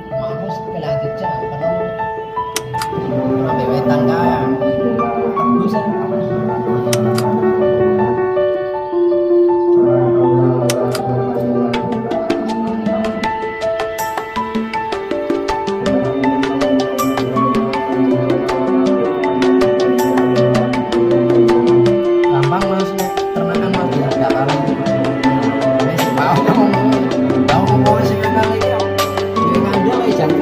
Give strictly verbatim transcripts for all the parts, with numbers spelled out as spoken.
Mampus kelas aja karena ambil wetan kaya tembus gampang mas ternakan mas tidak kali wis mau tahu mau sing kali ya sing ngandel wis jam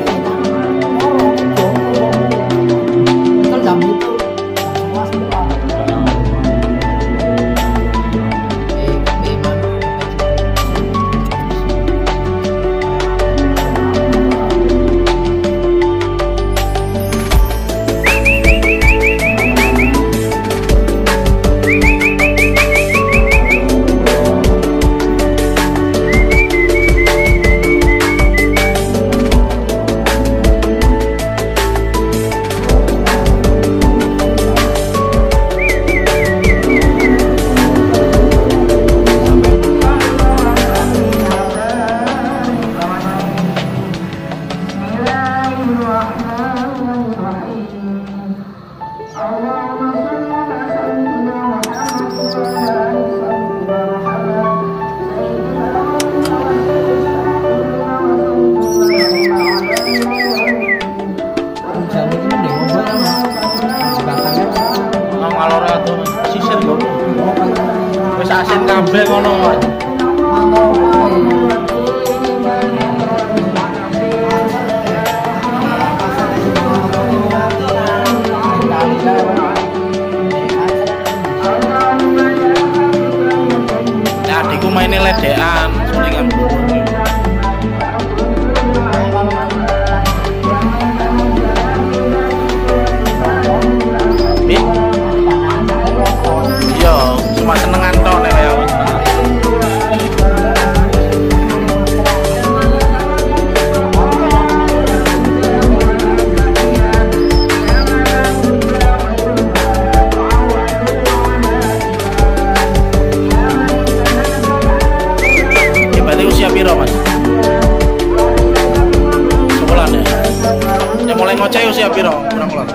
jam itu semua sekolah eh memang ngalor atuh sisir lho. Wis asin kabeh ngono kok. Ya adikku maine ledekan, sulingan bluru. Iya, cuma senengan tok nek ya. Berarti usia piro, Mas? Sebulan ya? Ya mulai ngoceh usia piro? Kurang kurang.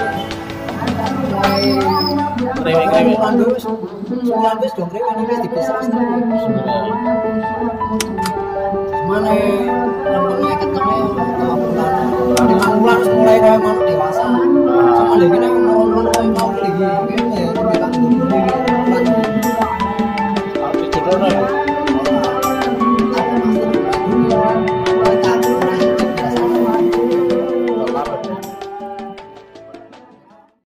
Kriwik-kriwik. sembilan belas dong kriwik ini di besar mana namanya